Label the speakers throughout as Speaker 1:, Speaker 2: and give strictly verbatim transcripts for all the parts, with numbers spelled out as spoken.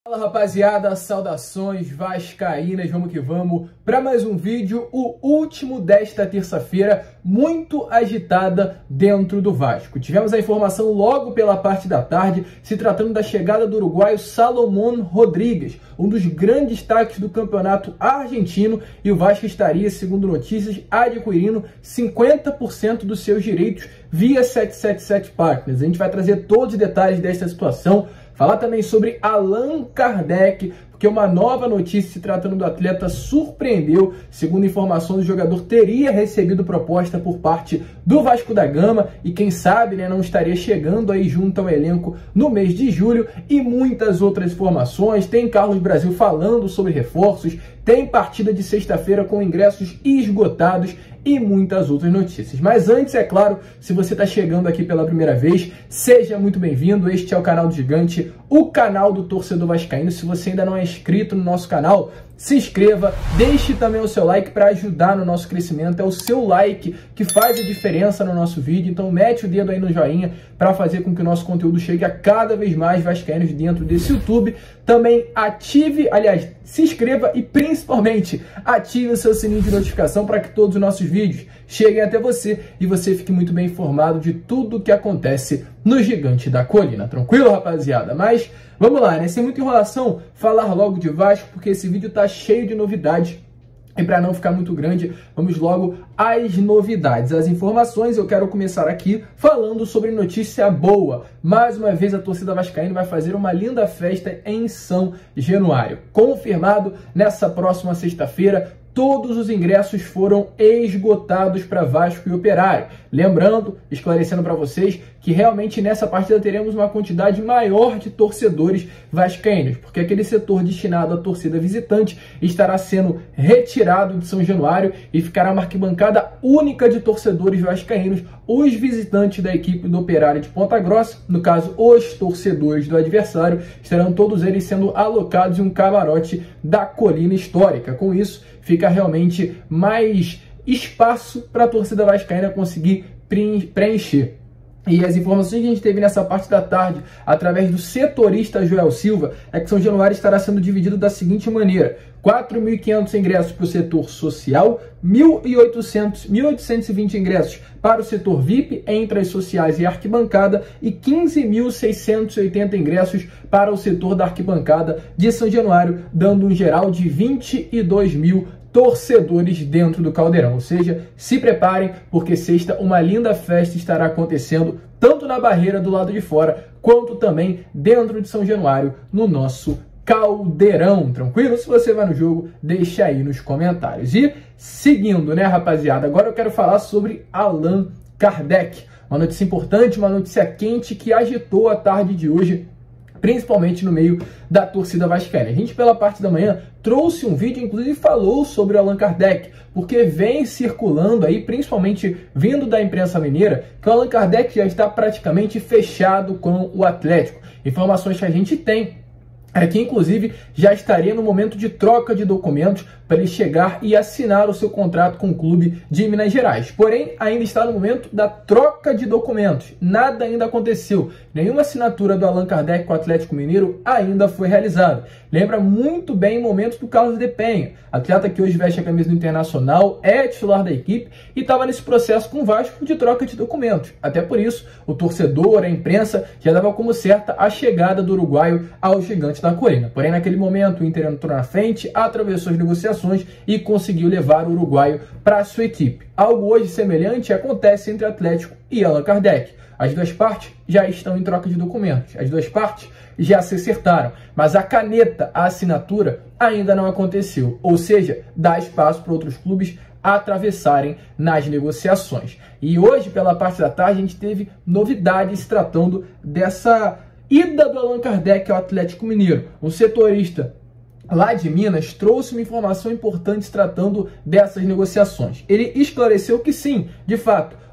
Speaker 1: Fala rapaziada, saudações vascaínas, vamos que vamos para mais um vídeo, o último desta terça-feira, muito agitada dentro do Vasco. Tivemos a informação logo pela parte da tarde, se tratando da chegada do uruguaio Salomón Rodríguez, um dos grandes destaques do campeonato argentino, e o Vasco estaria, segundo notícias, adquirindo cinquenta por cento dos seus direitos via sete sete sete Partners. A gente vai trazer todos os detalhes desta situação, falar também sobre Allan Kardec, porque uma nova notícia se tratando do atleta surpreendeu. Segundo informações, o jogador teria recebido proposta por parte do Vasco da Gama e quem sabe, né, não estaria chegando aí junto ao elenco no mês de julho, e muitas outras informações. Tem Carlos Brasil falando sobre reforços, tem partida de sexta-feira com ingressos esgotados e muitas outras notícias. Mas antes, é claro, se você está chegando aqui pela primeira vez, seja muito bem-vindo. Este é o canal do Gigante, o canal do torcedor vascaíno. Se você ainda não é inscrito no nosso canal, se inscreva, deixe também o seu like para ajudar no nosso crescimento. É o seu like que faz a diferença no nosso vídeo, então mete o dedo aí no joinha para fazer com que o nosso conteúdo chegue a cada vez mais vascaínos dentro desse YouTube. Também ative, aliás, se inscreva e principalmente ative o seu sininho de notificação para que todos os nossos vídeos cheguem até você e você fique muito bem informado de tudo o que acontece no Gigante da Colina. Tranquilo, rapaziada? Mas vamos lá, né? Sem muita enrolação, falar logo de Vasco, porque esse vídeo tá cheio de novidades. E para não ficar muito grande, vamos logo às novidades, às informações. Eu quero começar aqui falando sobre notícia boa. Mais uma vez a torcida vascaína vai fazer uma linda festa em São Januário. Confirmado nessa próxima sexta-feira, todos os ingressos foram esgotados para Vasco e Operário. Lembrando, esclarecendo para vocês, que realmente nessa partida teremos uma quantidade maior de torcedores vascaínos, porque aquele setor destinado à torcida visitante estará sendo retirado de São Januário e ficará uma arquibancada única de torcedores vascaínos, os visitantes da equipe do Operário de Ponta Grossa, no caso os torcedores do adversário, estarão todos eles sendo alocados em um camarote da Colina Histórica. Com isso, fica realmente mais espaço para a torcida vascaína conseguir preencher. E as informações que a gente teve nessa parte da tarde, através do setorista Joel Silva, é que São Januário estará sendo dividido da seguinte maneira: quatro mil e quinhentos ingressos para o setor social, mil e oitocentos, mil oitocentos e vinte ingressos para o setor V I P, entre as sociais e arquibancada, e quinze mil seiscentos e oitenta ingressos para o setor da arquibancada de São Januário, dando um geral de vinte e dois mil torcedores dentro do Caldeirão. Ou seja, se preparem, porque sexta uma linda festa estará acontecendo tanto na barreira do lado de fora, quanto também dentro de São Januário, no nosso Caldeirão. Tranquilo? Se você vai no jogo, deixa aí nos comentários. E seguindo, né, rapaziada, agora eu quero falar sobre Allan Kardec. Uma notícia importante, uma notícia quente que agitou a tarde de hoje, principalmente no meio da torcida vascaína. A gente, pela parte da manhã, trouxe um vídeo, inclusive falou sobre o Allan Kardec, porque vem circulando aí, principalmente vindo da imprensa mineira, que o Allan Kardec já está praticamente fechado com o Atlético. Informações que a gente tem é que, inclusive, já estaria no momento de troca de documentos para ele chegar e assinar o seu contrato com o clube de Minas Gerais. Porém, ainda está no momento da troca de documentos. Nada ainda aconteceu. Nenhuma assinatura do Allan Kardec com o Atlético Mineiro ainda foi realizada. Lembra muito bem o momento do Carlos de Penha, atleta que hoje veste a camisa do Internacional, é titular da equipe e estava nesse processo com o Vasco de troca de documentos. Até por isso, o torcedor, a imprensa, já dava como certa a chegada do uruguaio ao Gigante da Colina. Porém, naquele momento, o Inter entrou na frente, atravessou as negociações e conseguiu levar o uruguaio para a sua equipe. Algo hoje semelhante acontece entre Atlético e Allan Kardec. As duas partes já estão em troca de documentos, as duas partes já se acertaram, mas a caneta, a assinatura, ainda não aconteceu. Ou seja, dá espaço para outros clubes atravessarem nas negociações. E hoje, pela parte da tarde, a gente teve novidades se tratando dessa ida do Allan Kardec ao Atlético Mineiro. Um setorista lá de Minas trouxe uma informação importante tratando dessas negociações. Ele esclareceu que sim, de fato,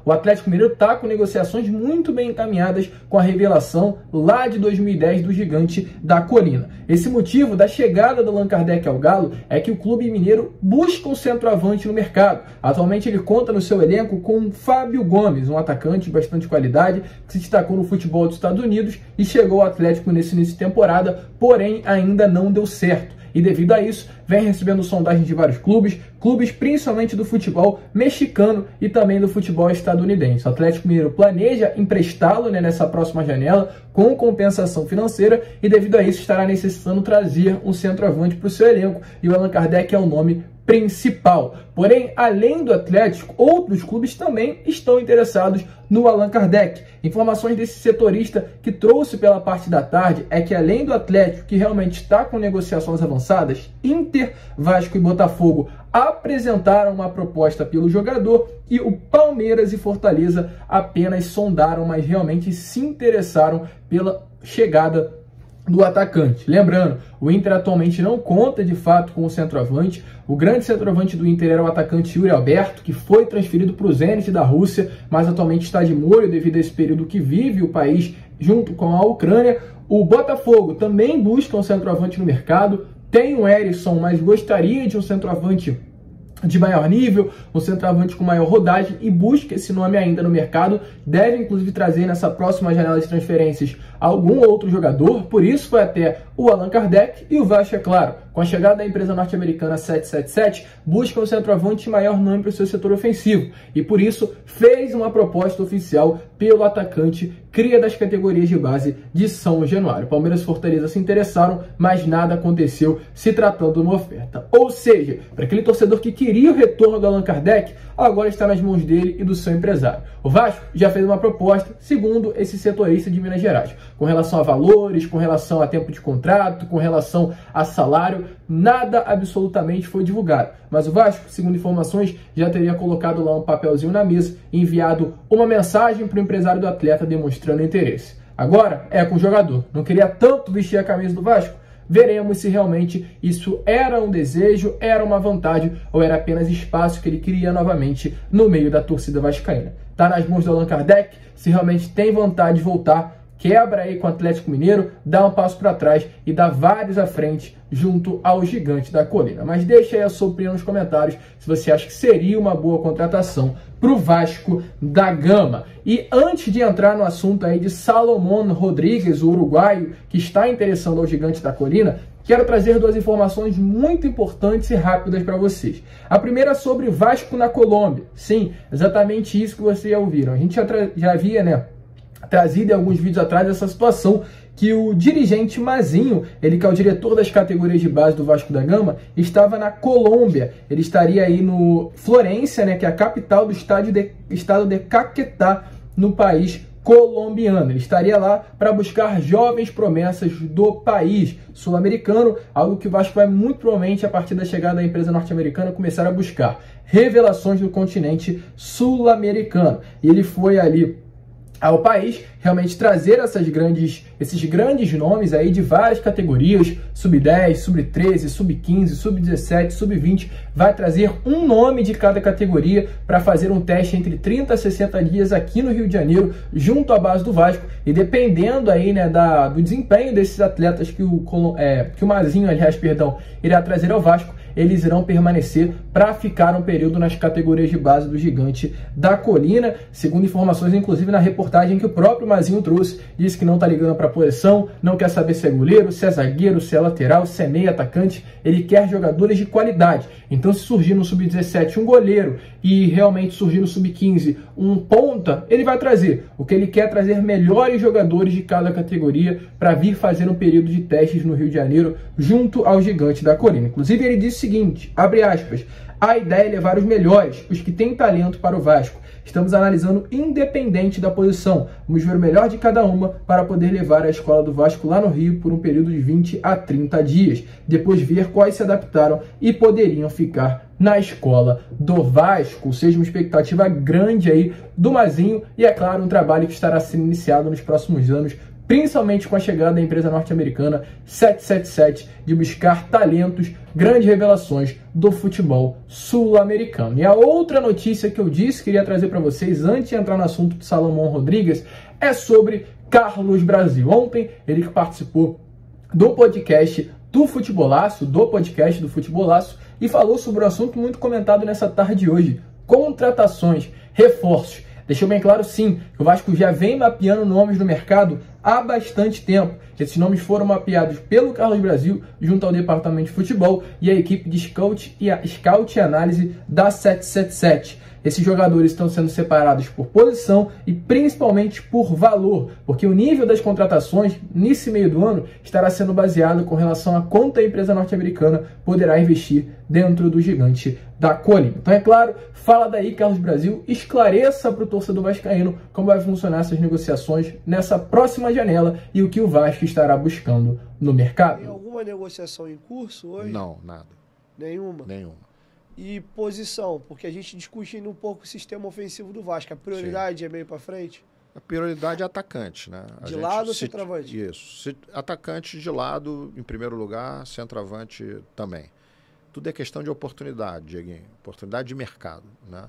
Speaker 1: o Atlético Mineiro está com negociações muito bem encaminhadas com a revelação lá de dois mil e dez do Gigante da Colina. Esse motivo da chegada do Allan Kardec ao Galo é que o clube mineiro busca um centroavante no mercado. Atualmente ele conta no seu elenco com Fábio Gomes, um atacante de bastante qualidade, que se destacou no futebol dos Estados Unidos e chegou ao Atlético nesse início de temporada, porém ainda não deu certo. E devido a isso, vem recebendo sondagens de vários clubes, clubes principalmente do futebol mexicano e também do futebol estadunidense. O Atlético Mineiro planeja emprestá-lo, né, nessa próxima janela com compensação financeira e devido a isso estará necessitando trazer um centroavante para o seu elenco e o Allan Kardec é o nome principal. Porém, além do Atlético, outros clubes também estão interessados no Allan Kardec. Informações desse setorista que trouxe pela parte da tarde é que além do Atlético, que realmente está com negociações avançadas, Inter, Vasco e Botafogo apresentaram uma proposta pelo jogador e o Palmeiras e Fortaleza apenas sondaram, mas realmente se interessaram pela chegada do atacante. Lembrando, o Inter atualmente não conta de fato com o centroavante. O grande centroavante do Inter era o atacante Yuri Alberto, que foi transferido para o Zenit da Rússia, mas atualmente está de molho devido a esse período que vive o país junto com a Ucrânia. O Botafogo também busca um centroavante no mercado, tem o Erisson, mas gostaria de um centroavante de maior nível, um centroavante com maior rodagem e busca esse nome ainda no mercado. Deve inclusive trazer nessa próxima janela de transferências algum outro jogador, por isso foi até o Allan Kardec e o Vasco, é claro, com a chegada da empresa norte-americana sete sete sete, busca um centroavante de maior nome para o seu setor ofensivo e por isso fez uma proposta oficial pelo atacante cria das categorias de base de São Januário. Palmeiras e Fortaleza se interessaram, mas nada aconteceu se tratando de uma oferta. Ou seja, para aquele torcedor que queria o retorno do Allan Kardec, agora está nas mãos dele e do seu empresário. O Vasco já fez uma proposta, segundo esse setorista de Minas Gerais, com relação a valores, com relação a tempo de contrato, com relação a salário, nada absolutamente foi divulgado. Mas o Vasco, segundo informações, já teria colocado lá um papelzinho na mesa e enviado uma mensagem para o empresário do atleta demonstrando interesse. Agora é com o jogador. Não queria tanto vestir a camisa do Vasco? Veremos se realmente isso era um desejo, era uma vontade ou era apenas espaço que ele queria novamente no meio da torcida vascaína. Está nas mãos do Allan Kardec, se realmente tem vontade de voltar, quebra aí com o Atlético Mineiro, dá um passo para trás e dá vários à frente junto ao Gigante da Colina. Mas deixa aí a sua opinião nos comentários se você acha que seria uma boa contratação para o Vasco da Gama. E antes de entrar no assunto aí de Salomón Rodríguez, o uruguaio que está interessando ao Gigante da Colina, quero trazer duas informações muito importantes e rápidas para vocês. A primeira sobre Vasco na Colômbia. Sim, exatamente isso que vocês já ouviram. A gente já, já havia, né, trazido em alguns vídeos atrás essa situação que o dirigente Mazinho, ele que é o diretor das categorias de base do Vasco da Gama, estava na Colômbia. Ele estaria aí no Florência, né, que é a capital do estado de, estado de Caquetá, no país colombiano. Ele estaria lá para buscar jovens promessas do país sul-americano, algo que o Vasco vai muito provavelmente, a partir da chegada da empresa norte-americana, começar a buscar revelações do continente sul-americano. E ele foi ali ao país realmente trazer essas grandes, esses grandes nomes aí de várias categorias, sub dez, sub treze, sub quinze, sub dezessete, sub vinte, vai trazer um nome de cada categoria para fazer um teste entre trinta a sessenta dias aqui no Rio de Janeiro, junto à base do Vasco, e dependendo aí, né, da, do desempenho desses atletas que o, é, que o Mazinho, aliás, perdão, irá trazer ao Vasco, eles irão permanecer para ficar um período nas categorias de base do Gigante da Colina, segundo informações, inclusive, na reportagem que o próprio Mazinho trouxe, disse que não está ligando para a posição, não quer saber se é goleiro, se é zagueiro, se é lateral, se é meio atacante, ele quer jogadores de qualidade. Então, se surgir no sub dezessete um goleiro e realmente surgir no sub quinze um ponta, ele vai trazer. O que ele quer é trazer melhores jogadores de cada categoria para vir fazer um período de testes no Rio de Janeiro junto ao Gigante da Colina. Inclusive, ele disse o seguinte, abre aspas, a ideia é levar os melhores, os que têm talento para o Vasco. Estamos analisando independente da posição. Vamos ver o melhor de cada uma para poder levar a escola do Vasco lá no Rio por um período de vinte a trinta dias. Depois ver quais se adaptaram e poderiam ficar na escola do Vasco. Ou seja, uma expectativa grande aí do Mazinho e, é claro, um trabalho que estará sendo iniciado nos próximos anos principalmente com a chegada da empresa norte-americana sete sete sete, de buscar talentos, grandes revelações do futebol sul-americano. E a outra notícia que eu disse que iria trazer para vocês antes de entrar no assunto de Salomão Rodrigues é sobre Carlos Brasil. Ontem ele que participou do podcast do Futebolaço, do podcast do Futebolaço, e falou sobre um assunto muito comentado nessa tarde de hoje: contratações, reforços. Deixou bem claro, sim, que o Vasco já vem mapeando nomes no mercado há bastante tempo. Esses nomes foram mapeados pelo Carlos Brasil junto ao departamento de futebol e a equipe de scout e, a, scout e análise da sete sete sete. Esses jogadores estão sendo separados por posição e principalmente por valor, porque o nível das contratações nesse meio do ano estará sendo baseado com relação a quanto a empresa norte-americana poderá investir dentro do gigante da colina. Então, é claro, fala daí, Carlos Brasil, esclareça para o torcedor vascaíno como vai funcionar essas negociações nessa próxima janela e o que o Vasco estará buscando no mercado.
Speaker 2: Tem alguma negociação em curso hoje?
Speaker 3: Não, nada.
Speaker 2: Nenhuma?
Speaker 3: Nenhuma.
Speaker 2: E posição, porque a gente discute ainda um pouco o sistema ofensivo do Vasco. A prioridade Sim. é meio para frente?
Speaker 3: A prioridade é atacante, né? A
Speaker 2: de
Speaker 3: gente,
Speaker 2: lado ou
Speaker 3: se,
Speaker 2: centroavante?
Speaker 3: Isso. Se, atacante de lado, em primeiro lugar, centroavante também. Tudo é questão de oportunidade, Dieguinho. Oportunidade de mercado, né?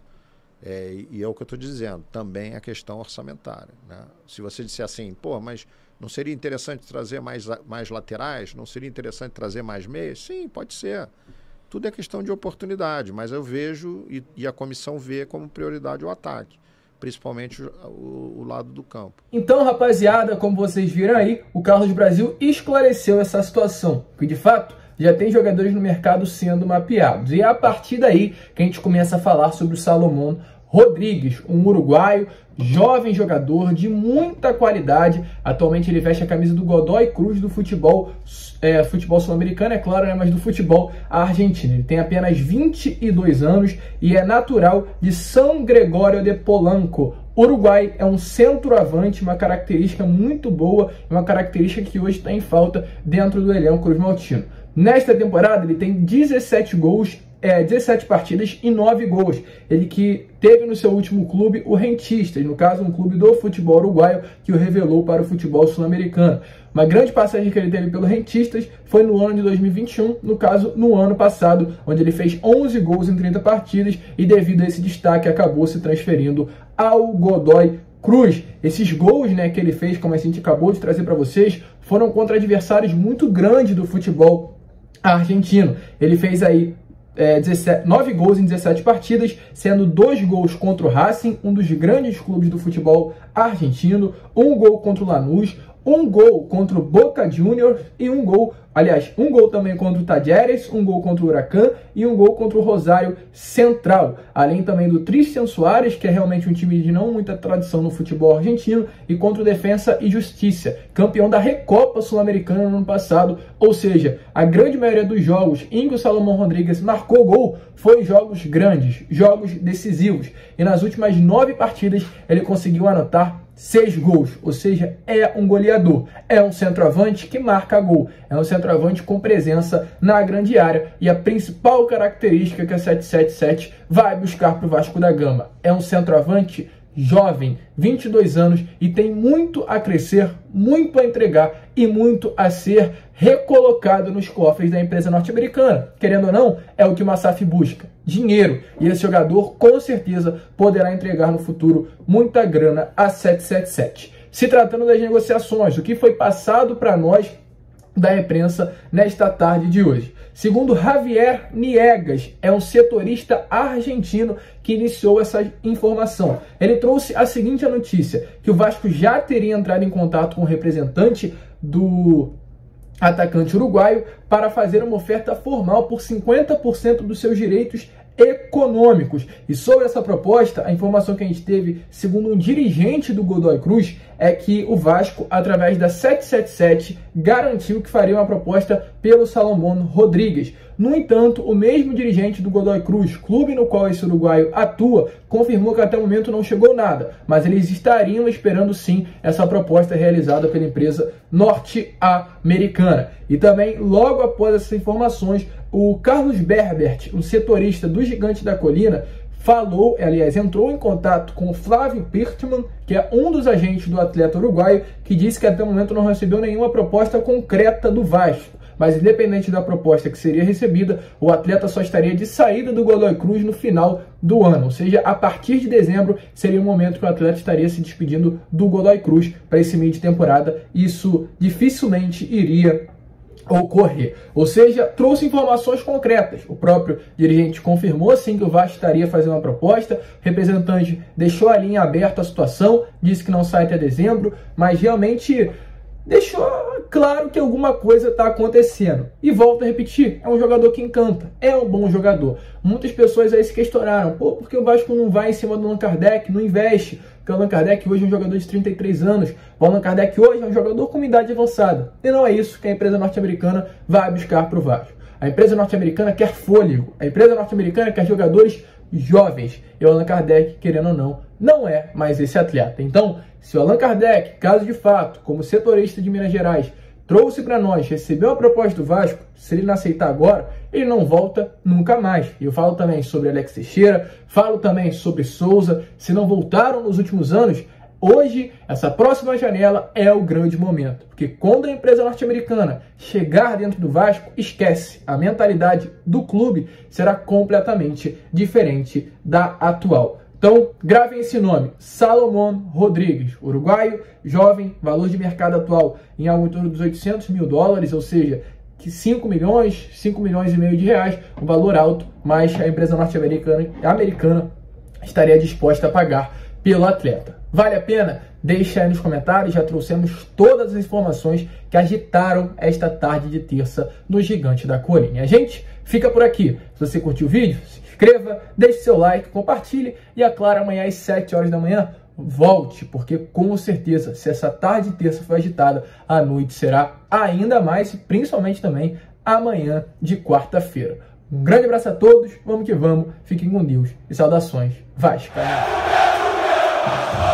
Speaker 3: É, e é o que eu estou dizendo. Também a questão orçamentária, né? Se você disser assim, pô, mas não seria interessante trazer mais, mais laterais? Não seria interessante trazer mais meias? Sim, pode ser. Tudo é questão de oportunidade, mas eu vejo e, e a comissão vê como prioridade o ataque, principalmente o, o, o lado do campo.
Speaker 1: Então, rapaziada, como vocês viram aí, o Carlos Brasil esclareceu essa situação, que de fato já tem jogadores no mercado sendo mapeados. E é a partir daí que a gente começa a falar sobre o Salomão Rodrigues, um uruguaio, jovem jogador de muita qualidade. Atualmente ele veste a camisa do Godoy Cruz do futebol, é, futebol sul-americano, é claro, né, mas do futebol argentino. Ele tem apenas vinte e dois anos e é natural de São Gregório de Polanco. Uruguai é um centroavante, uma característica muito boa, uma característica que hoje está em falta dentro do elenco cruzmaltino. Nesta temporada ele tem dezessete gols, É, dezessete partidas e nove gols. Ele que teve no seu último clube o Rentistas, no caso um clube do futebol uruguaio que o revelou para o futebol sul-americano. Uma grande passagem que ele teve pelo Rentistas foi no ano de dois mil e vinte e um, no caso no ano passado, onde ele fez onze gols em trinta partidas e devido a esse destaque acabou se transferindo ao Godoy Cruz. Esses gols, né, que ele fez, como a gente acabou de trazer para vocês, foram contra adversários muito grandes do futebol argentino. Ele fez aí É, dezessete, nove gols em dezessete partidas, sendo dois gols contra o Racing, um dos grandes clubes do futebol argentino, um gol contra o Lanús, um gol contra o Boca Juniors e um gol, aliás, um gol também contra o Talleres, um gol contra o Huracan e um gol contra o Rosário Central. Além também do Cristian Suárez, que é realmente um time de não muita tradição no futebol argentino, e contra o Defensa e Justiça, campeão da Recopa Sul-Americana no ano passado. Ou seja, a grande maioria dos jogos em que o Salomão Rodrigues marcou gol foi jogos grandes, jogos decisivos. E nas últimas nove partidas ele conseguiu anotar seis gols, ou seja, é um goleador, é um centroavante que marca gol, é um centroavante com presença na grande área e a principal característica que a sete sete sete vai buscar para o Vasco da Gama é um centroavante jovem, vinte e dois anos e tem muito a crescer, muito a entregar e muito a ser recolocado nos cofres da empresa norte-americana. Querendo ou não, é o que o Massaf busca, dinheiro. E esse jogador com certeza poderá entregar no futuro muita grana a sete sete sete. Se tratando das negociações, o que foi passado para nós da imprensa nesta tarde de hoje. Segundo Javier Niegas, é um setorista argentino que iniciou essa informação. Ele trouxe a seguinte notícia, que o Vasco já teria entrado em contato com o representante do atacante uruguaio para fazer uma oferta formal por cinquenta por cento dos seus direitos econômicos. E sobre essa proposta, a informação que a gente teve, segundo um dirigente do Godoy Cruz, é que o Vasco, através da sete sete sete, garantiu que faria uma proposta pelo Salomão Rodrigues. No entanto, o mesmo dirigente do Godoy Cruz, clube no qual esse uruguaio atua, confirmou que até o momento não chegou nada, mas eles estariam esperando sim essa proposta realizada pela empresa norte-americana. E também, logo após essas informações, o Carlos Berbert, um setorista do Gigante da Colina, falou, aliás, entrou em contato com o Flávio Pirtman, que é um dos agentes do atleta uruguaio, que disse que até o momento não recebeu nenhuma proposta concreta do Vasco. Mas independente da proposta que seria recebida, o atleta só estaria de saída do Godoy Cruz no final do ano. Ou seja, a partir de dezembro seria o momento que o atleta estaria se despedindo do Godoy Cruz para esse meio de temporada. Isso dificilmente iria ocorrer. Ou seja, trouxe informações concretas. O próprio dirigente confirmou sim que o Vasco estaria fazendo uma proposta, o representante deixou a linha aberta a situação, disse que não sai até dezembro, mas realmente deixou claro que alguma coisa está acontecendo. E volto a repetir, é um jogador que encanta, é um bom jogador. Muitas pessoas aí se questionaram, pô, porque o Vasco não vai em cima do Allan Kardec, não investe? Porque o Allan Kardec hoje é um jogador de trinta e três anos, o Allan Kardec hoje é um jogador com uma idade avançada. E não é isso que a empresa norte-americana vai buscar para o Vasco. A empresa norte-americana quer fôlego, a empresa norte-americana quer jogadores jovens. E o Allan Kardec, querendo ou não, não é mais esse atleta. Então, se o Allan Kardec, caso de fato, como setorista de Minas Gerais, trouxe para nós, recebeu a proposta do Vasco, se ele não aceitar agora, ele não volta nunca mais. Eu falo também sobre Alex Teixeira, falo também sobre Souza, se não voltaram nos últimos anos, hoje, essa próxima janela é o grande momento. Porque quando a empresa norte-americana chegar dentro do Vasco, esquece, a mentalidade do clube será completamente diferente da atual. Então, gravem esse nome, Salomón Rodríguez, uruguaio, jovem, valor de mercado atual em algo em torno dos oitocentos mil dólares, ou seja, que cinco milhões, cinco milhões e meio de reais, um valor alto, mas a empresa norte-americana americana estaria disposta a pagar pelo atleta. Vale a pena? Deixa aí nos comentários, já trouxemos todas as informações que agitaram esta tarde de terça no Gigante da Corinha. A gente fica por aqui. Se você curtiu o vídeo, se inscreva, deixe seu like, compartilhe e, é claro, amanhã às sete horas da manhã, volte, porque com certeza, se essa tarde de terça foi agitada, a noite será ainda mais, e principalmente também amanhã de quarta-feira. Um grande abraço a todos, vamos que vamos, fiquem com Deus e saudações Vascaínas.